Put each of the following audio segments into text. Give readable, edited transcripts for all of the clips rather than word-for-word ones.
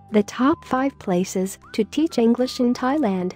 The top 5 places to teach English in Thailand.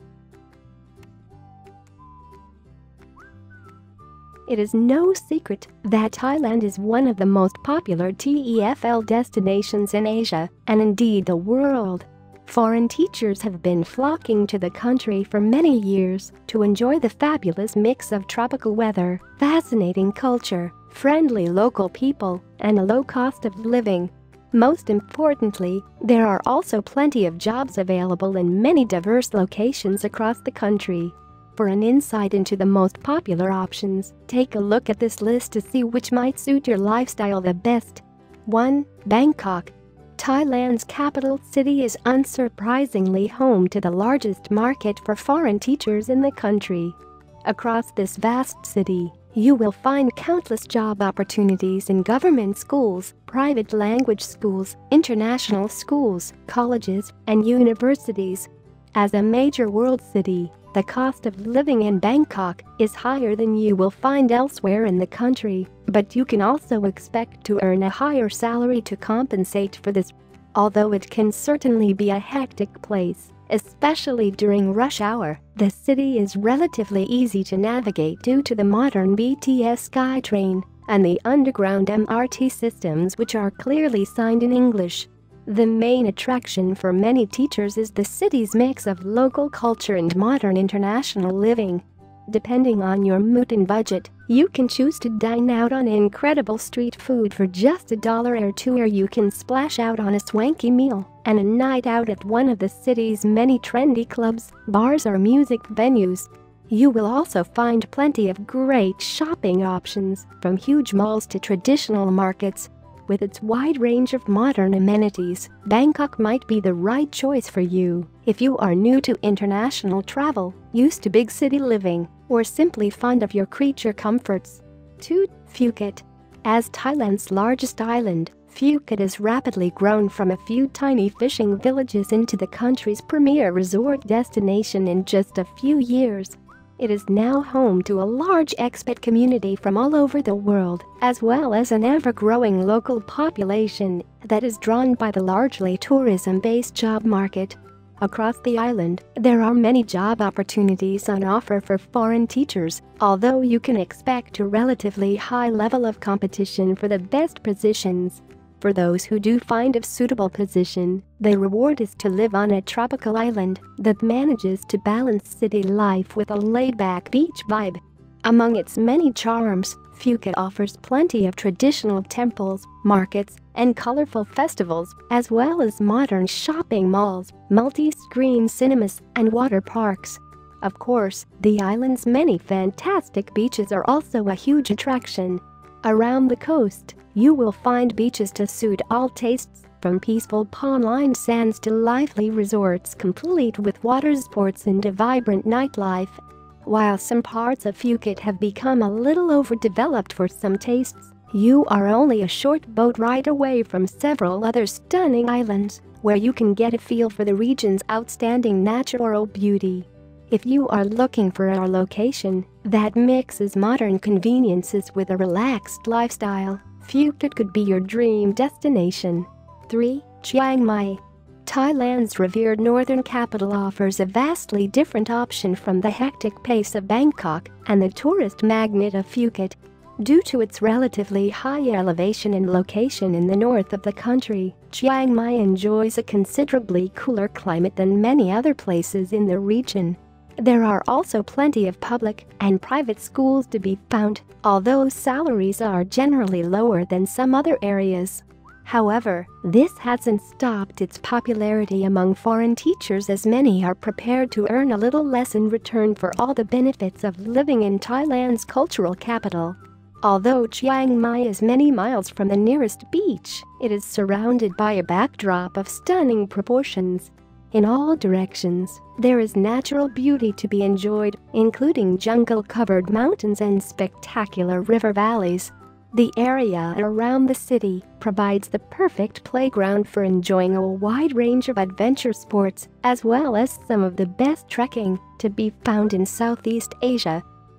It is no secret that Thailand is one of the most popular TEFL destinations in Asia, and indeed the world. Foreign teachers have been flocking to the country for many years to enjoy the fabulous mix of tropical weather, fascinating culture, friendly local people, and a low cost of living. Most importantly, there are also plenty of jobs available in many diverse locations across the country. For an insight into the most popular options, take a look at this list to see which might suit your lifestyle the best. 1. Bangkok. Thailand's capital city is unsurprisingly home to the largest market for foreign teachers in the country. Across this vast city, you will find countless job opportunities in government schools, private language schools, international schools, colleges, and universities. As a major world city, the cost of living in Bangkok is higher than you will find elsewhere in the country, but you can also expect to earn a higher salary to compensate for this. Although it can certainly be a hectic place, especially during rush hour, the city is relatively easy to navigate due to the modern BTS SkyTrain and the underground MRT systems, which are clearly signed in English. The main attraction for many teachers is the city's mix of local culture and modern international living. Depending on your mood and budget, you can choose to dine out on incredible street food for just $1 or $2, or you can splash out on a swanky meal and a night out at one of the city's many trendy clubs, bars, or music venues. You will also find plenty of great shopping options, from huge malls to traditional markets. With its wide range of modern amenities, Bangkok might be the right choice for you if you are new to international travel, used to big city living, or simply fond of your creature comforts. 2. Phuket. As Thailand's largest island, Phuket has rapidly grown from a few tiny fishing villages into the country's premier resort destination in just a few years. It is now home to a large expat community from all over the world, as well as an ever-growing local population that is drawn by the largely tourism-based job market. Across the island, there are many job opportunities on offer for foreign teachers, although you can expect a relatively high level of competition for the best positions. For those who do find a suitable position, the reward is to live on a tropical island that manages to balance city life with a laid-back beach vibe. Among its many charms, Phuket offers plenty of traditional temples, markets, and colorful festivals, as well as modern shopping malls, multi-screen cinemas, and water parks. Of course, the island's many fantastic beaches are also a huge attraction. Around the coast, you will find beaches to suit all tastes, from peaceful palm-lined sands to lively resorts complete with water sports and a vibrant nightlife. While some parts of Phuket have become a little overdeveloped for some tastes, you are only a short boat ride away from several other stunning islands, where you can get a feel for the region's outstanding natural beauty. If you are looking for a location that mixes modern conveniences with a relaxed lifestyle, Phuket could be your dream destination. 3. Chiang Mai. Thailand's revered northern capital offers a vastly different option from the hectic pace of Bangkok and the tourist magnet of Phuket. Due to its relatively high elevation and location in the north of the country, Chiang Mai enjoys a considerably cooler climate than many other places in the region. There are also plenty of public and private schools to be found, although salaries are generally lower than some other areas. However, this hasn't stopped its popularity among foreign teachers, as many are prepared to earn a little less in return for all the benefits of living in Thailand's cultural capital. Although Chiang Mai is many miles from the nearest beach, it is surrounded by a backdrop of stunning proportions. In all directions, there is natural beauty to be enjoyed, including jungle-covered mountains and spectacular river valleys. The area around the city provides the perfect playground for enjoying a wide range of adventure sports, as well as some of the best trekking to be found in Southeast Asia.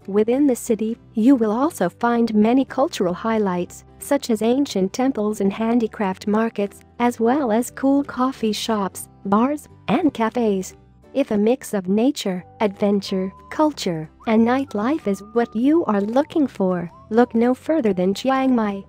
Within the city, you will also find many cultural highlights, such as ancient temples and handicraft markets, as well as cool coffee shops, bars, and cafes. If a mix of nature, adventure, culture, and nightlife is what you are looking for, look no further than Chiang Mai.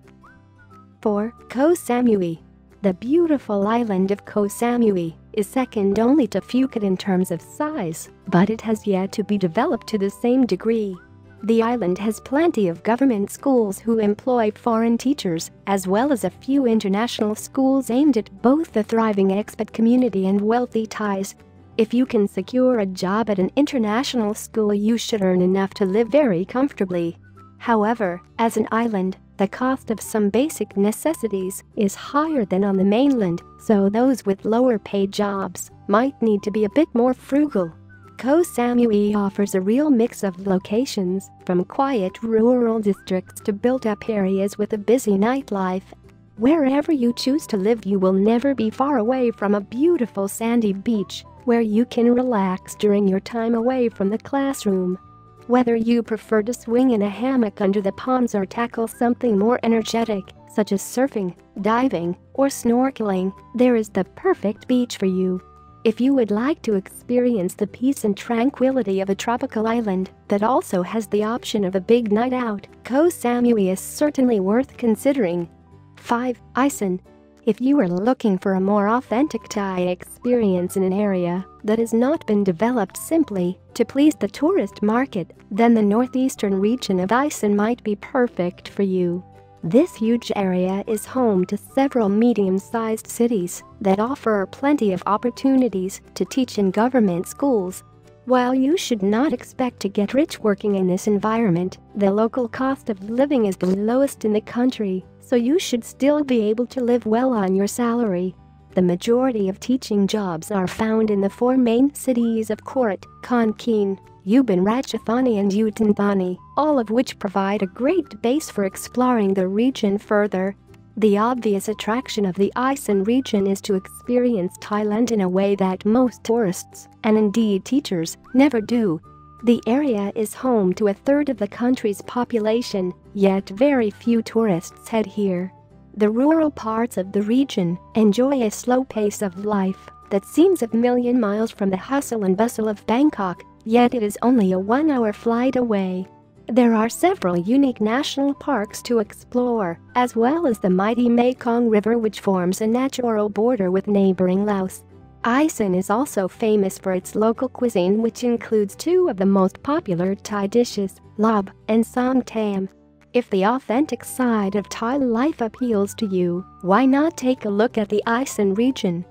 4. Koh Samui. The beautiful island of Koh Samui is second only to Phuket in terms of size, but it has yet to be developed to the same degree. The island has plenty of government schools who employ foreign teachers, as well as a few international schools aimed at both the thriving expat community and wealthy Thais. If you can secure a job at an international school, you should earn enough to live very comfortably. However, as an island, the cost of some basic necessities is higher than on the mainland, so those with lower-paid jobs might need to be a bit more frugal. Koh Samui offers a real mix of locations, from quiet rural districts to built-up areas with a busy nightlife. Wherever you choose to live, you will never be far away from a beautiful sandy beach, where you can relax during your time away from the classroom. Whether you prefer to swing in a hammock under the palms or tackle something more energetic, such as surfing, diving, or snorkeling, there is the perfect beach for you. If you would like to experience the peace and tranquility of a tropical island that also has the option of a big night out, Koh Samui is certainly worth considering. 5. Isan. If you are looking for a more authentic Thai experience in an area that has not been developed simply to please the tourist market, then the northeastern region of Isan might be perfect for you. This huge area is home to several medium-sized cities that offer plenty of opportunities to teach in government schools. While you should not expect to get rich working in this environment, the local cost of living is the lowest in the country, so you should still be able to live well on your salary. The majority of teaching jobs are found in the four main cities of Korat, Kon Kaen, Ubon Ratchathani and Uttarathani, all of which provide a great base for exploring the region further. The obvious attraction of the Isan region is to experience Thailand in a way that most tourists, and indeed teachers, never do. The area is home to a third of the country's population, yet very few tourists head here. The rural parts of the region enjoy a slow pace of life that seems a million miles from the hustle and bustle of Bangkok, yet it is only a 1-hour flight away. There are several unique national parks to explore, as well as the mighty Mekong River, which forms a natural border with neighboring Laos. Isan is also famous for its local cuisine, which includes two of the most popular Thai dishes, lob and som tam. If the authentic side of Thai life appeals to you, why not take a look at the Isan region?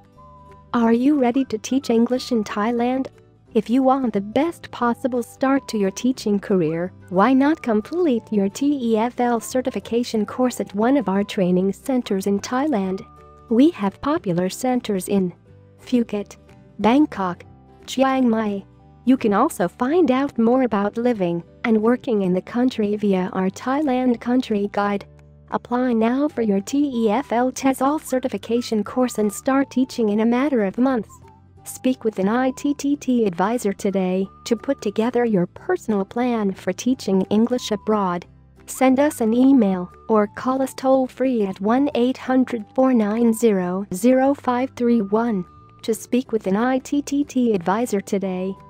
Are you ready to teach English in Thailand? If you want the best possible start to your teaching career, why not complete your TEFL certification course at one of our training centers in Thailand? We have popular centers in Phuket, Bangkok, Chiang Mai. You can also find out more about living and working in the country via our Thailand Country Guide. Apply now for your TEFL TESOL certification course and start teaching in a matter of months. Speak with an ITTT advisor today to put together your personal plan for teaching English abroad. Send us an email or call us toll-free at 1-800-490-0531 to speak with an ITTT advisor today.